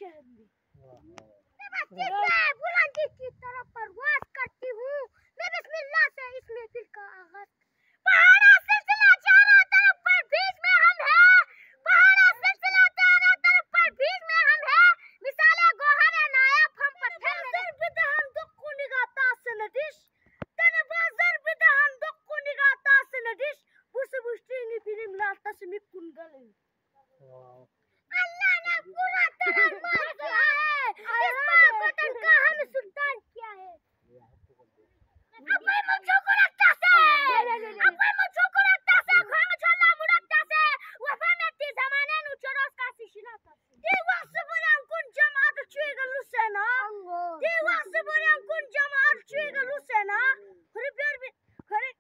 बुलंदी की तरफ परवाज करती हूँ मैं बिस्मिल्लाह से इस महफिल का आगाज। पहाड़ा सिलसिला चारों तरफ पर बीच में हम हैं, पहाड़ा सिलसिला चारों तरफ पर बीच में हम हैं, मिसाले गोहर नायाब हम पत्थर में बिदहम दुक्कु निगाता सनदिश तन बाजार बिदहम दुक्कु निगाता सनदिश बुस बुस्टिंग फिल्म ला तस्मिक कुंगल। अल्लाह ने पूरा तरह मार दिया है, इस पाक का हम सुल्तान क्या है। अब मुझे को रखता से खाम चला मुड़ता से वफा में ती जमाने नु चरोस का सिशिनाता देवा सबरम कुन जमात चुएगा लुसेना देवा सबरम कुन जमात चुएगा लुसेना खरे प्यार भी खरे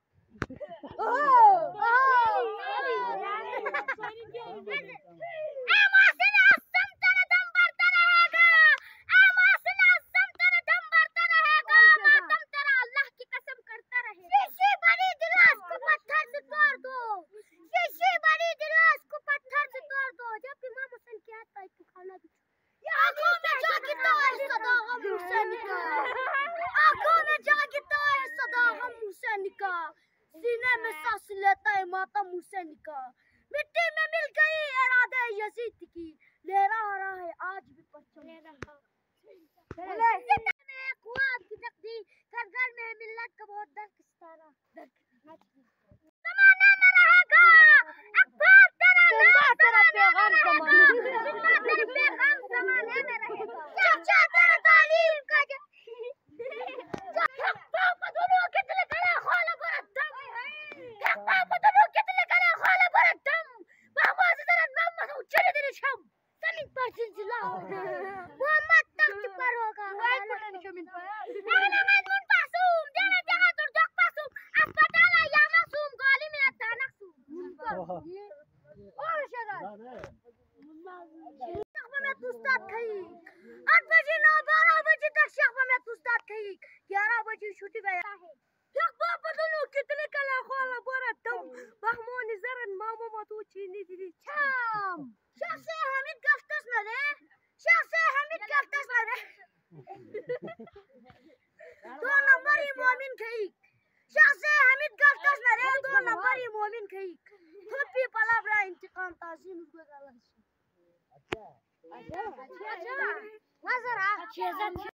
सीने में सांस लेता है मातम हुसैन का, मिट्टी में मिल गई इरादे यजीद की, लहरा रहा है आज भी परचम। ख्वाब की तकदीर करगर में मिल्लत का बहुत दर्द सितारा ज़माने में रहेगा अखबार तेरा पैगाम ज़माने में रहेगा चाचा तेरा तालीम का मोहम्मद तख्त पर होगा अस्पताल या मासूम गोली में अचानक और शराब में उस्ताद खई 8 बजे 12 बजे तक शख्बा में उस्ताद खई 11 बजे छुट्टी गया है शख्बा बदलो कितने कला खोला बोरा तुम बहमोन जरन मामो मतो चीनी दी शाम शख्स हमिद गफ्तस न रे शख्स हमिद गफ्तस न रे 2 नंबर ही मोमिन खई शख्स हमिद गफ्तस न रे 2 नंबर ही मोमिन खई थोपी पलाब्रा इंतकाम ताजीम को गलत अच्छा नजर आ